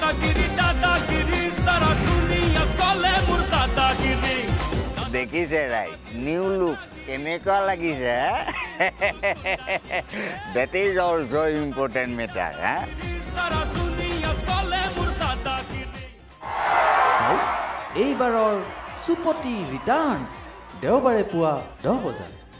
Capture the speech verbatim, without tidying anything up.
দাদাগিরি দাদাগিরি সারা দুনিয়া চলে মোর দাদাগিরি দেখিছে রাইজ নিউ লুক কেনেকুৱা লাগিছে that is also important matter সারা দুনিয়া চলে মোর দাদাগিরি এইবাৰৰ সুপতি ৰিটাৰ্ণছ দেওবাৰে পুৱা দহ বজাত